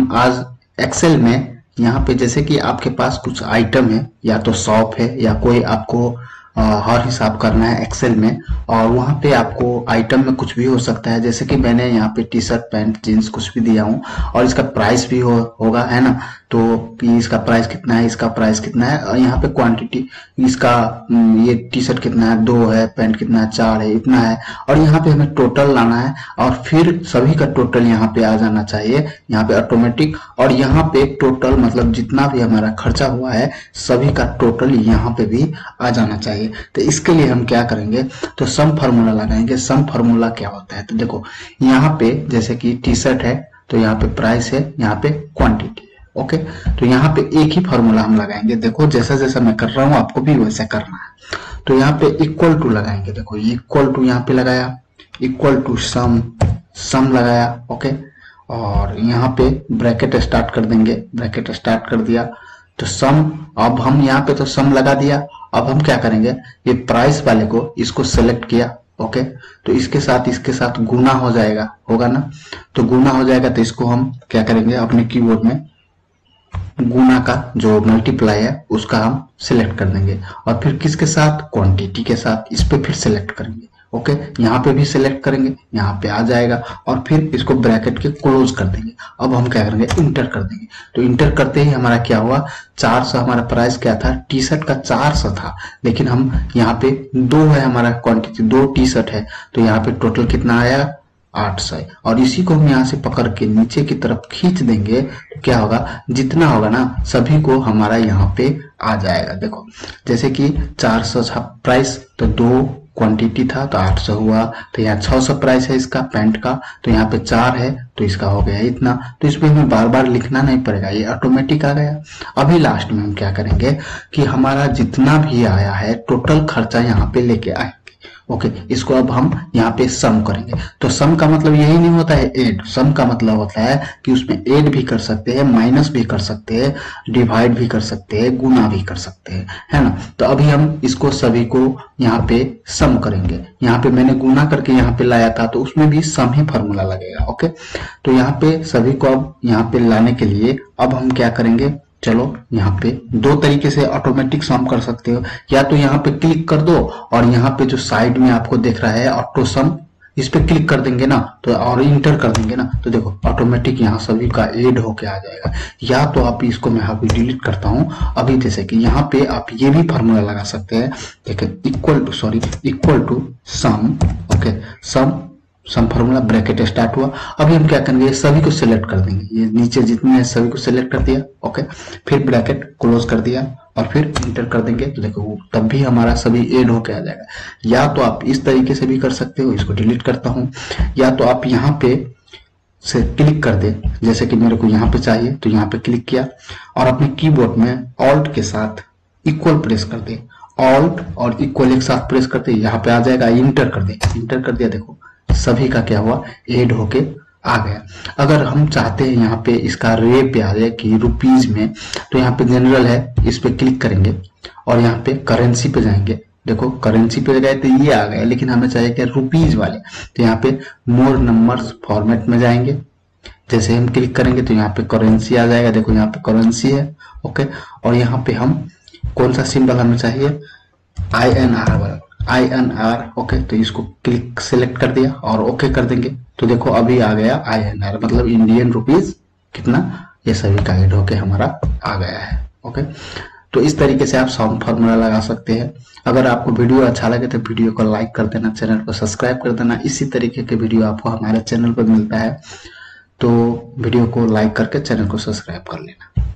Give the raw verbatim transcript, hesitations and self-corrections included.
आज एक्सेल में यहाँ पे जैसे कि आपके पास कुछ आइटम है या तो शॉप है या कोई आपको आ, हर हिसाब करना है एक्सेल में, और वहाँ पे आपको आइटम में कुछ भी हो सकता है। जैसे कि मैंने यहाँ पे टी शर्ट पैंट जीन्स कुछ भी दिया हूँ और इसका प्राइस भी हो होगा, है ना। तो कि इसका प्राइस कितना है, इसका प्राइस कितना है, और यहाँ पे क्वांटिटी इसका ये टी शर्ट कितना है, दो है, पैंट कितना है, चार है, इतना है। और यहाँ पे हमें टोटल लाना है और फिर सभी का टोटल यहाँ पे आ जाना चाहिए, यहाँ पे ऑटोमेटिक। और यहाँ पे टोटल मतलब जितना भी हमारा खर्चा हुआ है सभी का टोटल यहाँ पे भी आ जाना चाहिए। तो इसके लिए हम क्या करेंगे, तो सम फार्मूला लगाएंगे। सम फार्मूला क्या होता है, तो देखो यहाँ पे जैसे कि टी शर्ट है तो यहाँ पे प्राइस है, यहाँ पे क्वांटिटी है। ओके, तो यहाँ पे एक ही फार्मूला हम लगाएंगे। देखो जैसा जैसा मैं कर रहा हूँ आपको भी वैसा करना है। तो यहाँ पे इक्वल टू लगाएंगे। देखो इक्वल टू यहाँ पे लगाया, इक्वल टू सम, सम लगाया। ओके, और यहाँ पे ब्रैकेट स्टार्ट कर देंगे, ब्रैकेट स्टार्ट कर दिया तो सम। अब हम यहाँ पे तो सम लगा दिया। अब हम क्या करेंगे, ये प्राइस वाले को इसको सेलेक्ट किया। ओके, तो इसके साथ इसके साथ गुना हो जाएगा, होगा ना। तो गुना हो जाएगा तो इसको हम क्या करेंगे, अपने कीबोर्ड में गुना का जो मल्टीप्लाई है उसका हम सिलेक्ट कर देंगे, और फिर किसके साथ, क्वांटिटी के साथ। इस पे फिर सिलेक्ट करेंगे। ओके, यहाँ पे भी सिलेक्ट करेंगे, यहाँ पे आ जाएगा, और फिर इसको ब्रैकेट के क्लोज कर देंगे। अब हम क्या करेंगे, इंटर कर देंगे। तो इंटर करते ही हमारा क्या हुआ, चार सौ हमारा प्राइस क्या था, टी शर्ट का चार सौ था, लेकिन हम यहाँ पे दो है हमारा क्वांटिटी, दो टी शर्ट है, तो यहाँ पे टोटल कितना आया, आठ सौ। और इसी को हम यहाँ से पकड़ के नीचे की तरफ खींच देंगे तो क्या होगा, जितना होगा ना सभी को हमारा यहाँ पे आ जाएगा। देखो जैसे कि चार सौ प्राइस तो दो क्वांटिटी था तो आठ सौ हुआ, तो यहाँ छह सौ प्राइस है इसका पैंट का, तो यहाँ पे चार है तो इसका हो गया इतना। तो इसमें हमें बार बार लिखना नहीं पड़ेगा, ये ऑटोमेटिक आ गया। अभी लास्ट में हम क्या करेंगे कि हमारा जितना भी आया है टोटल खर्चा यहाँ पे लेके आए। ओके okay, इसको अब हम यहाँ पे सम करेंगे। तो सम का मतलब यही नहीं होता है ऐड, सम का मतलब होता है कि उसमें ऐड भी कर सकते हैं, माइनस भी कर सकते हैं, डिवाइड भी कर सकते हैं, गुना भी कर सकते हैं, है ना। तो अभी हम इसको सभी को यहाँ पे सम करेंगे। यहाँ पे मैंने गुना करके यहाँ पे लाया था तो उसमें भी सम ही फॉर्मूला लगेगा। ओके, तो यहाँ पे सभी को अब यहाँ पे लाने के लिए अब हम क्या करेंगे, चलो यहाँ पे दो तरीके से ऑटोमेटिक सम कर सकते हो। या तो यहाँ पे क्लिक कर दो और यहाँ पे जो साइड में आपको दिख रहा है ऑटो सम, इस पे क्लिक कर देंगे ना तो, और इंटर कर देंगे ना तो देखो ऑटोमेटिक यहाँ सभी का ऐड होके आ जाएगा। या तो आप इसको मैं अभी डिलीट करता हूँ। अभी जैसे कि यहाँ पे आप ये भी फार्मूला लगा सकते हैं। देखिए equal to sorry equal to sum. Okay, sum sum formula bracket start हुआ। अभी हम क्या करेंगे, सभी को सिलेक्ट कर देंगे, ये नीचे जितने हैं सभी को सिलेक्ट कर दिया। ओके, फिर ब्रैकेट क्लोज कर दिया और फिर इंटर कर देंगे तो देखो तब भी हमारा सभी ऐड होके आ जाएगा। या तो आप इस तरीके से भी कर सकते हो, इसको डिलीट करता हूं। या तो आप यहाँ पे से क्लिक कर दे, जैसे कि मेरे को यहाँ पे चाहिए तो यहाँ पे क्लिक किया और अपने कीबोर्ड में ऑल्ट के साथ इक्वल प्रेस कर दे, ऑल्ट और इक्वल एक साथ प्रेस करते यहाँ पे आ जाएगा, इंटर कर दे। इंटर कर दिया, देखो सभी का क्या हुआ, ऐड होके आ गया। अगर हम चाहते हैं यहाँ पे इसका रे पे आ जाए कि रुपीज में, तो यहाँ पे जनरल है, इस पे क्लिक करेंगे और यहाँ पे करेंसी पे जाएंगे। देखो करेंसी पे गए तो ये आ गया, लेकिन हमें चाहिए क्या, रुपीज वाले। तो यहाँ पे मोर नंबर्स फॉर्मेट में जाएंगे, जैसे हम क्लिक करेंगे तो यहाँ पे करेंसी आ जाएगा। देखो यहाँ पे करेंसी है। ओके, और यहाँ पे हम कौन सा सिंबल हमें चाहिए, आई एन आर वाला, आई एन आर। ओके, तो इसको क्लिक सिलेक्ट कर दिया और ओके कर देंगे तो देखो अभी आ गया आई एन आर, मतलब इंडियन रुपीज कितना, ये सभी का ऐड होके हमारा आ गया है। ओके, तो इस तरीके से आप सम फार्मूला लगा सकते हैं। अगर आपको वीडियो अच्छा लगे तो वीडियो को लाइक कर देना, चैनल को सब्सक्राइब कर देना। इसी तरीके के वीडियो आपको हमारे चैनल पर मिलता है, तो वीडियो को लाइक करके चैनल को सब्सक्राइब कर लेना।